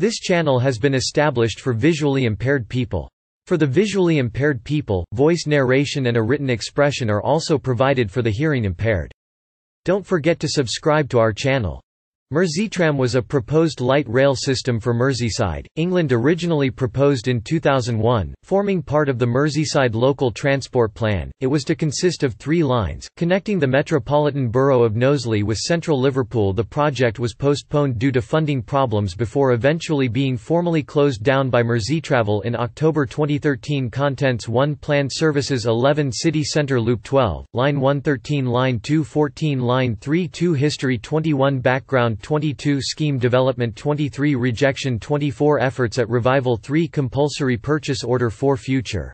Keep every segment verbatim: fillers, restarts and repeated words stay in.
This channel has been established for visually impaired people. For the visually impaired people, voice narration and a written expression are also provided for the hearing impaired. Don't forget to subscribe to our channel. Merseytram was a proposed light rail system for Merseyside, England, originally proposed in two thousand one, forming part of the Merseyside Local Transport Plan. It was to consist of three lines, connecting the metropolitan borough of Knowsley with central Liverpool. The project was postponed due to funding problems before eventually being formally closed down by Merseytravel in October twenty thirteen. Contents: one Planned services eleven City Centre Loop twelve, Line one thirteen Line two fourteen Line three two History twenty-one Background twenty-two Scheme Development twenty-three Rejection twenty-four Efforts at Revival three Compulsory Purchase Order four Future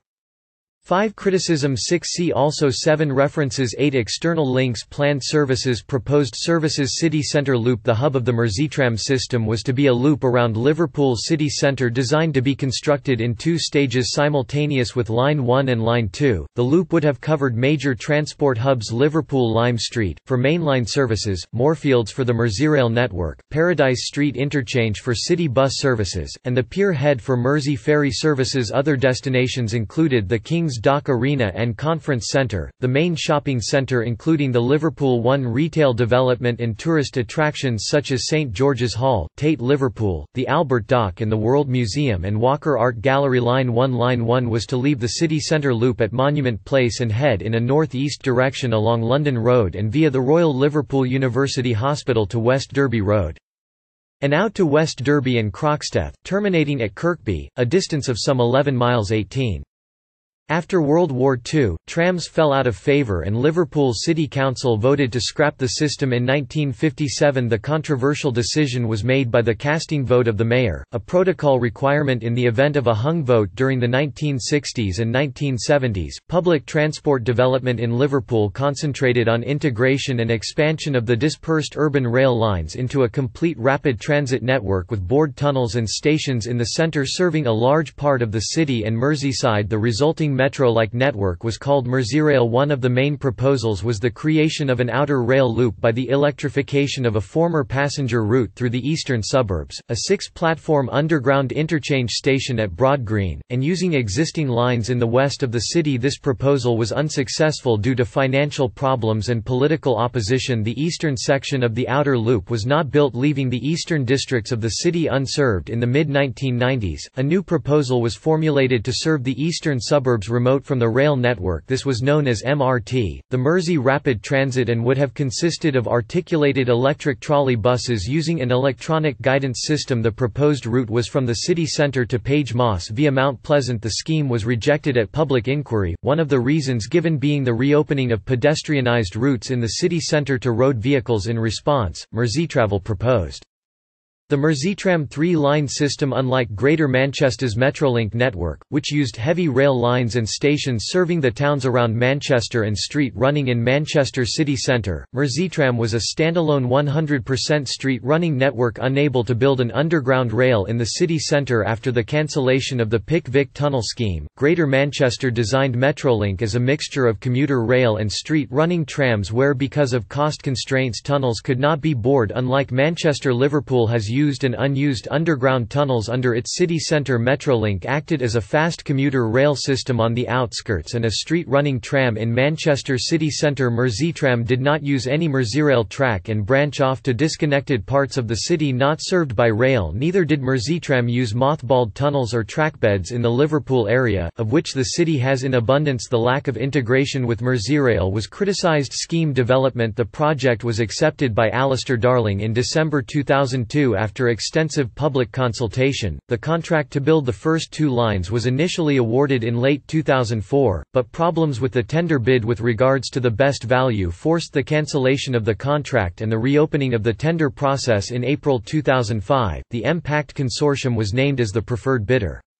five Criticism six See also seven References eight External links Planned services Proposed services City Centre Loop. The hub of the Merseytram system was to be a loop around Liverpool city centre designed to be constructed in two stages simultaneous with Line one and Line two. The loop would have covered major transport hubs: Liverpool Lime Street, for mainline services, Moorfields for the Merseyrail network, Paradise Street Interchange for city bus services, and the Pier Head for Mersey ferry services. Other destinations included the King's Dock Arena and Conference Centre, the main shopping centre including the Liverpool One retail development, and tourist attractions such as St George's Hall, Tate Liverpool, the Albert Dock and the World Museum and Walker Art Gallery. Line one Line one was to leave the city centre loop at Monument Place and head in a north-east direction along London Road and via the Royal Liverpool University Hospital to West Derby Road, and out to West Derby and Croxteth, terminating at Kirkby, a distance of some eleven miles eighteen. After World War Two, trams fell out of favour and Liverpool City Council voted to scrap the system in nineteen fifty-seven. The controversial decision was made by the casting vote of the mayor, a protocol requirement in the event of a hung vote during the nineteen sixties and nineteen seventies. Public transport development in Liverpool concentrated on integration and expansion of the dispersed urban rail lines into a complete rapid transit network with bored tunnels and stations in the centre serving a large part of the city and Merseyside. The resulting metro-like network was called Merseyrail. One of the main proposals was the creation of an outer rail loop by the electrification of a former passenger route through the eastern suburbs, a six-platform underground interchange station at Broad Green, and using existing lines in the west of the city. This proposal was unsuccessful due to financial problems and political opposition. The eastern section of the outer loop was not built, leaving the eastern districts of the city unserved. In the mid nineteen nineties, a new proposal was formulated to serve the eastern suburbs remote from the rail network. This was known as M R T, the Mersey Rapid Transit, and would have consisted of articulated electric trolley buses using an electronic guidance system. The proposed route was from the city centre to Page Moss via Mount Pleasant. The scheme was rejected at public inquiry, one of the reasons given being the reopening of pedestrianised routes in the city centre to road vehicles. In response, Merseytravel proposed the Merseytram three-line system. Unlike Greater Manchester's Metrolink network, which used heavy rail lines and stations serving the towns around Manchester and street running in Manchester city centre, Merseytram was a standalone one hundred percent street-running network, unable to build an underground rail in the city centre. After the cancellation of the Pick-Vic tunnel scheme, Greater Manchester designed Metrolink as a mixture of commuter rail and street-running trams where, because of cost constraints, tunnels could not be bored. Unlike Manchester, Liverpool has used used and unused underground tunnels under its city centre. Metrolink acted as a fast commuter rail system on the outskirts and a street-running tram in Manchester city centre. Merseytram did not use any Merseyrail track and branch off to disconnected parts of the city not served by rail. Neither did Merseytram use mothballed tunnels or trackbeds in the Liverpool area, of which the city has in abundance. The lack of integration with Merseyrail was criticised. Scheme development. The project was accepted by Alistair Darling in December two thousand two after After extensive public consultation. The contract to build the first two lines was initially awarded in late two thousand four, but problems with the tender bid with regards to the best value forced the cancellation of the contract and the reopening of the tender process in April two thousand five. The M PACT consortium was named as the preferred bidder.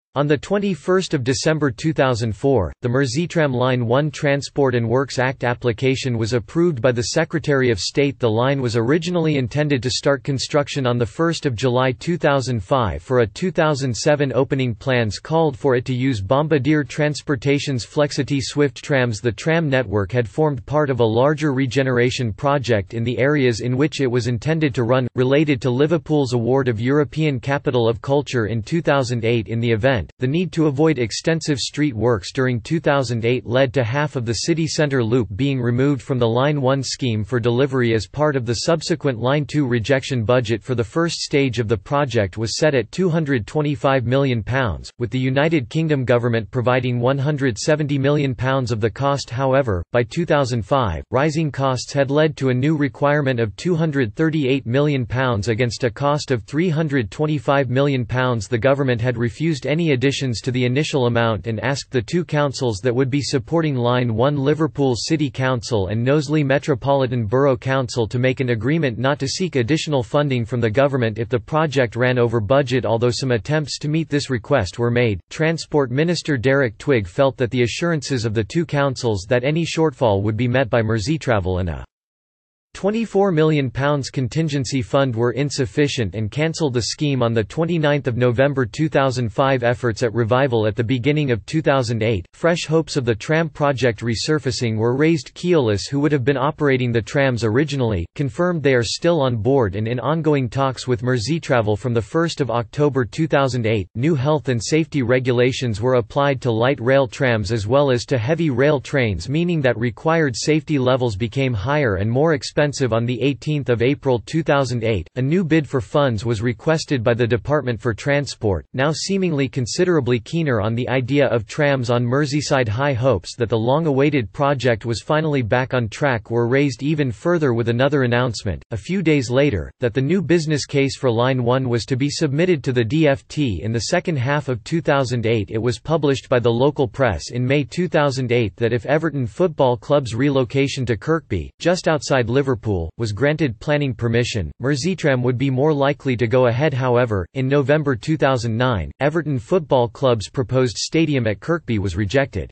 On the twenty-first of December two thousand four, the Merseytram Line one Transport and Works Act application was approved by the Secretary of State. The line was originally intended to start construction on the first of July two thousand five. For a two thousand seven opening, plans called for it to use Bombardier Transportation's Flexity Swift trams. The tram network had formed part of a larger regeneration project in the areas in which it was intended to run, related to Liverpool's award of European Capital of Culture in two thousand eight. In the event, the need to avoid extensive street works during two thousand eight led to half of the city centre loop being removed from the Line one scheme for delivery as part of the subsequent Line two rejection. Budget for the first stage of the project was set at two hundred twenty-five million pounds, with the United Kingdom government providing one hundred seventy million pounds of the cost. However, by two thousand five, rising costs had led to a new requirement of two hundred thirty-eight million pounds against a cost of three hundred twenty-five million pounds. The government had refused any additions to the initial amount and asked the two councils that would be supporting Line one, Liverpool City Council and Knowsley Metropolitan Borough Council, to make an agreement not to seek additional funding from the government if the project ran over budget. Although some attempts to meet this request were made, Transport Minister Derek Twigg felt that the assurances of the two councils that any shortfall would be met by Merseytravel and a twenty-four million pounds contingency fund were insufficient and cancelled the scheme on the twenty-ninth of November two thousand five. Efforts at revival at the beginning of two thousand eight, fresh hopes of the tram project resurfacing were raised. Keolis, who would have been operating the trams originally, confirmed they are still on board and in ongoing talks with Merseytravel. From the first of October two thousand eight, new health and safety regulations were applied to light rail trams as well as to heavy rail trains, meaning that required safety levels became higher and more expensive. On the eighteenth of April two thousand eight, a new bid for funds was requested by the Department for Transport, now seemingly considerably keener on the idea of trams on Merseyside. High hopes that the long-awaited project was finally back on track were raised even further with another announcement, a few days later, that the new business case for Line one was to be submitted to the D F T in the second half of two thousand eight. It was published by the local press in May two thousand eight that if Everton Football Club's relocation to Kirkby, just outside Liverpool, was granted planning permission, Merseytram would be more likely to go ahead. However, in November two thousand nine, Everton Football Club's proposed stadium at Kirkby was rejected.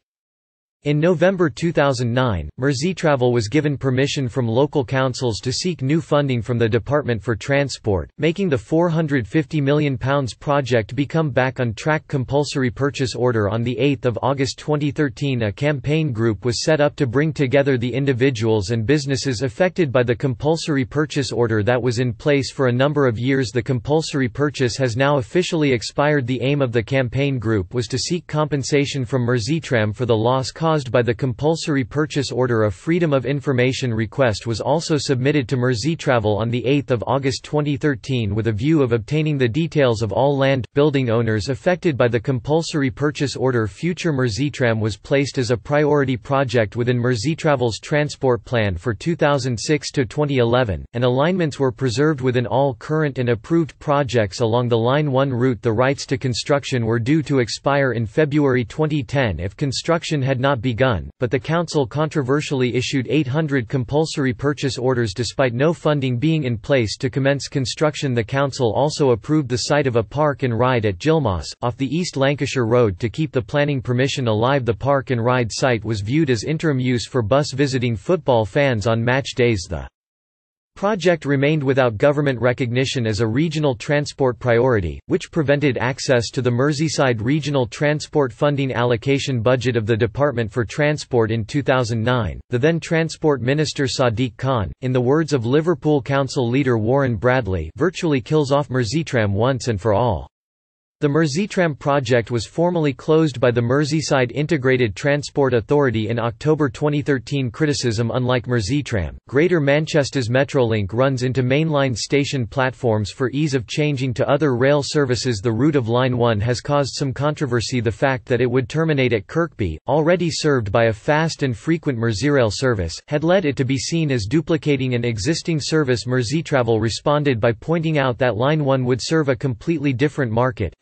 In November two thousand nine, Merseytravel was given permission from local councils to seek new funding from the Department for Transport, making the four hundred fifty million pounds project become back on track. Compulsory purchase order. On the eighth of August twenty thirteen, a campaign group was set up to bring together the individuals and businesses affected by the compulsory purchase order that was in place for a number of years. The compulsory purchase has now officially expired. The aim of the campaign group was to seek compensation from Merseytram for the loss caused by the compulsory purchase order. A Freedom of Information request was also submitted to Merseytravel on the eighth of August twenty thirteen with a view of obtaining the details of all land, building owners affected by the compulsory purchase order. Future Merseytram was placed as a priority project within Merseytravel's transport plan for two thousand six to twenty eleven, and alignments were preserved within all current and approved projects along the Line one route. The rights to construction were due to expire in February twenty ten if construction had not begun, but the council controversially issued eight hundred compulsory purchase orders despite no funding being in place to commence construction. The council also approved the site of a park and ride at Gilmoss, off the East Lancashire Road to keep the planning permission alive. The park and ride site was viewed as interim use for bus visiting football fans on match days. The project remained without government recognition as a regional transport priority, which prevented access to the Merseyside Regional Transport Funding allocation budget of the Department for Transport. In two thousand nine, the then Transport Minister Sadiq Khan, in the words of Liverpool Council leader Warren Bradley, virtually kills off Merseytram once and for all. The Merseytram project was formally closed by the Merseyside Integrated Transport Authority in October twenty thirteen. Criticism. Unlike Merseytram, Greater Manchester's Metrolink runs into mainline station platforms for ease of changing to other rail services. The route of Line one has caused some controversy. The fact that it would terminate at Kirkby, already served by a fast and frequent Merseyrail service, had led it to be seen as duplicating an existing service. Merseytravel responded by pointing out that Line one would serve a completely different market,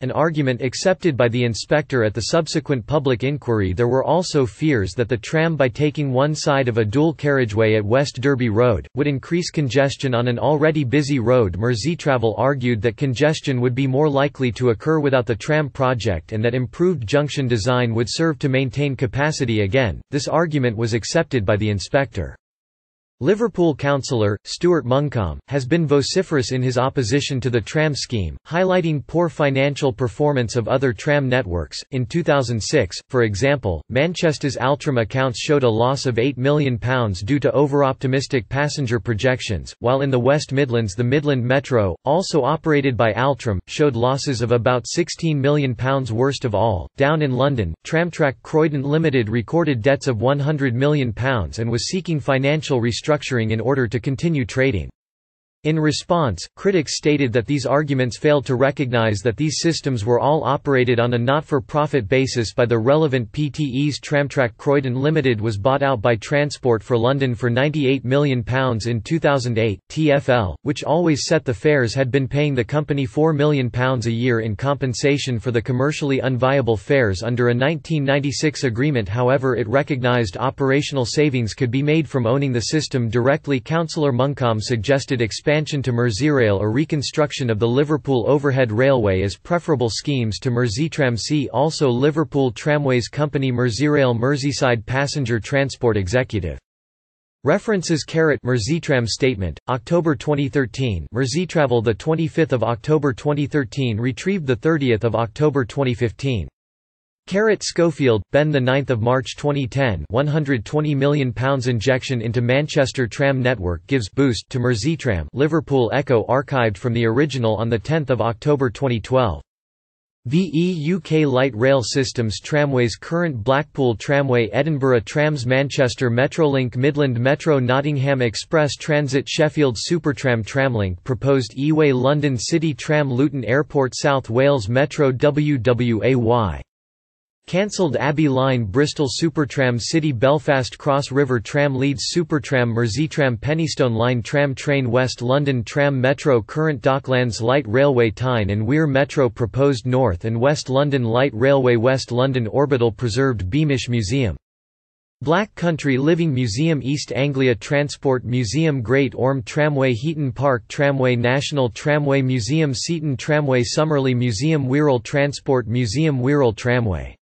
an argument accepted by the inspector at the subsequent public inquiry. There were also fears that the tram, by taking one side of a dual carriageway at West Derby Road, would increase congestion on an already busy road. Merseytravel argued that congestion would be more likely to occur without the tram project and that improved junction design would serve to maintain capacity again. This argument was accepted by the inspector. Liverpool councillor, Stuart Muncombe, has been vociferous in his opposition to the tram scheme, highlighting poor financial performance of other tram networks. In two thousand six, for example, Manchester's Altram accounts showed a loss of eight million pounds due to over-optimistic passenger projections, while in the West Midlands the Midland Metro, also operated by Altram, showed losses of about sixteen million pounds. Worst of all, down in London, Tramtrack Croydon Limited recorded debts of one hundred million pounds and was seeking financial restructuring in order to continue trading. In response, critics stated that these arguments failed to recognise that these systems were all operated on a not-for-profit basis by the relevant P T Es. Tramtrack Croydon Limited was bought out by Transport for London for ninety-eight million pounds in two thousand eight. T F L, which always set the fares, had been paying the company four million pounds a year in compensation for the commercially unviable fares under a nineteen ninety-six agreement. However, it recognised operational savings could be made from owning the system directly. Councillor Muncombe suggested expansion to Merseyrail, a reconstruction of the Liverpool Overhead Railway, as preferable schemes to Merseytram. See also Liverpool Tramways Company, Merseyrail, Merseyside Passenger Transport Executive. References Carrot Merseytram statement, October twenty thirteen. Merseytravel, the twenty-fifth of October twenty thirteen. Retrieved the thirtieth of October twenty fifteen. Carrot Schofield, Ben, the ninth of March twenty ten. one hundred twenty million pounds injection into Manchester Tram Network gives boost to Merseytram. Liverpool Echo, archived from the original on the tenth of October twenty twelve. V E U K Light Rail Systems Tramways current Blackpool Tramway, Edinburgh Trams, Manchester Metrolink, Midland Metro, Nottingham Express Transit, Sheffield Supertram, Tramlink proposed E-Way, London City Tram, Luton Airport, South Wales Metro, W W A Y. Cancelled Abbey Line, Bristol Supertram, City Belfast Cross River Tram, Leeds Supertram, Merseytram, Penistone Line Tram, Train West London Tram, Metro current Docklands Light Railway, Tyne and Wear Metro proposed North and West London Light Railway, West London Orbital preserved, Beamish Museum, Black Country Living Museum, East Anglia Transport Museum, Great Orme Tramway, Heaton Park Tramway, National Tramway Museum, Seaton Tramway, Summerley Museum, Wirral Transport Museum, Wirral Tramway.